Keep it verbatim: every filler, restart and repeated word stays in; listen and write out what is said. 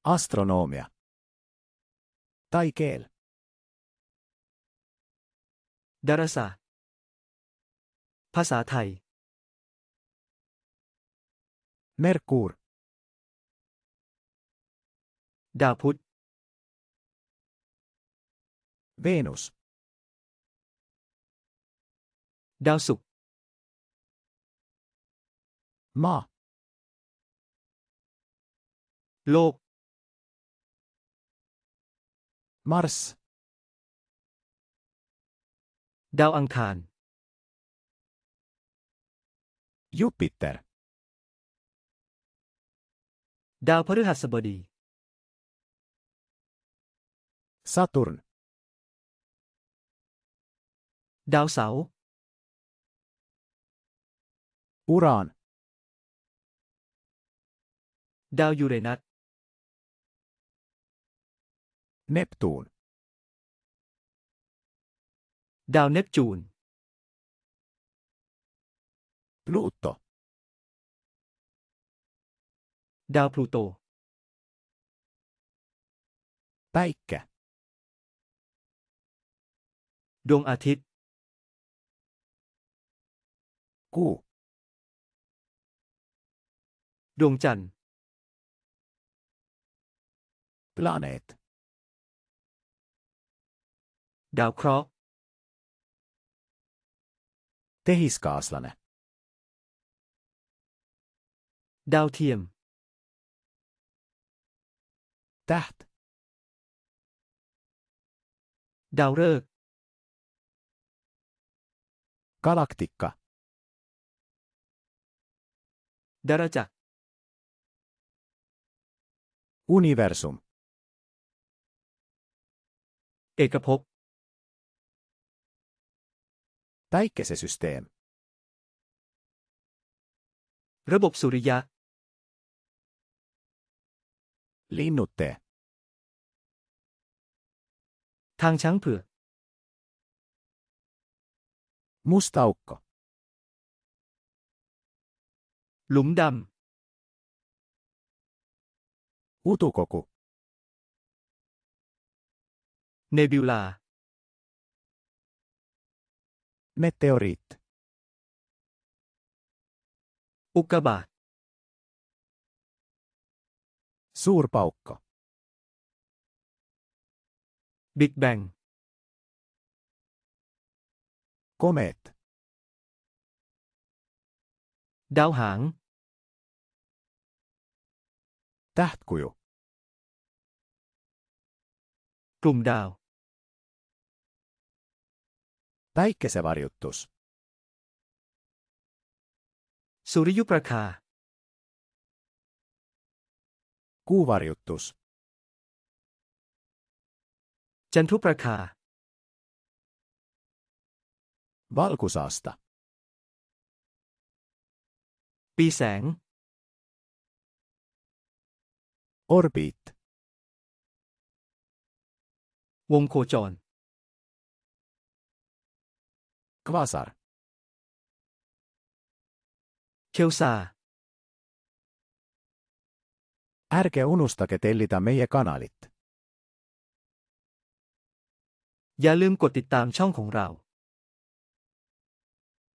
Astronomia. Tai keel. ดาราศาสตร์ภาษาไทย Merkur. ดาวพุธ Venus. ดาวศุกร์ Maa. โลก Mars. ดาวอังคาร Jupiter. ดาวพฤหัสบดี Saturn. ดาวเสาร์ Uran. ดาวยูเรนัส Neptun. ดาวเนปจูน Pluto. ดาวพลูโต Päikkä. ดวงอาทิตย์ Kuu. ดวงจันทร์ Planeet. ดาวเคราะห์ Tehiskaaslane. ดาวเทียม Täht. ดาวฤกษ์ Galaktikka. ดาราจักร Universum. เอกภพ Päikkesesysteem. ระบบสุริยะ Linnutee. ทางช้างเผือก Musta aukko. หลุมด Utukoku. ำ เนบิวลา Meteoriit. อุกกาบาต Suurpaukko. บิ๊กแบง Komeet. ดาวหาง Tähtkuju. กลุ่มดาว Päikkesevarjutus. สุริยุปราคา Kuuvarjutus. จันทรุปราคา Valkusaasta. ปีแสง Orbiit. วงโคจร Kvasar. เคลซา Ärge unustage tellida meie kanalit. อย่าลืมกดติดตามช่องของเรา